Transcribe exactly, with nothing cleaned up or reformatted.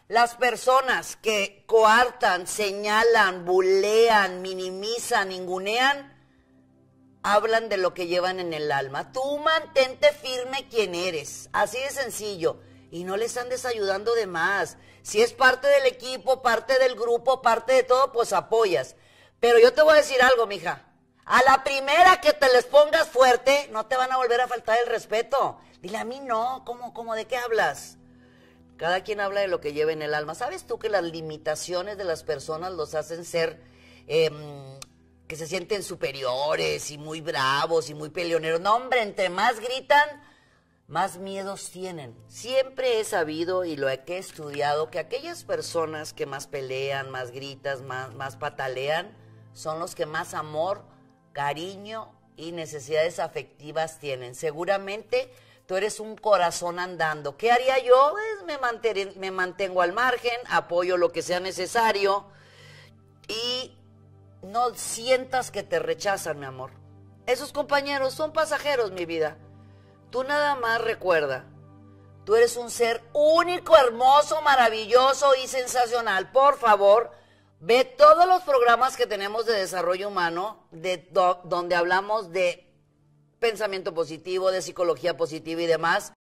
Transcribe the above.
Las personas que coartan, señalan, bulean, minimizan, ningunean, hablan de lo que llevan en el alma. Tú mantente firme quien eres, así de sencillo, y no les andes ayudando de más. Si es parte del equipo, parte del grupo, parte de todo, pues apoyas. Pero yo te voy a decir algo, mija. A la primera que te les pongas fuerte, no te van a volver a faltar el respeto. Dile, a mí no, ¿cómo, cómo, de qué hablas? Cada quien habla de lo que lleva en el alma. ¿Sabes tú que las limitaciones de las personas los hacen ser, eh, que se sienten superiores y muy bravos y muy peleoneros? No, hombre, entre más gritan, más miedos tienen. Siempre he sabido y lo he que he estudiado que aquellas personas que más pelean, más gritan, más, más patalean, son los que más amor, cariño y necesidades afectivas tienen. Seguramente tú eres un corazón andando. ¿Qué haría yo? Pues me, manter, me mantengo al margen, apoyo lo que sea necesario y no sientas que te rechazan, mi amor. Esos compañeros son pasajeros, mi vida. Tú nada más recuerda, tú eres un ser único, hermoso, maravilloso y sensacional. Por favor, ve todos los programas que tenemos de desarrollo humano, de do, donde hablamos de pensamiento positivo, de psicología positiva y demás.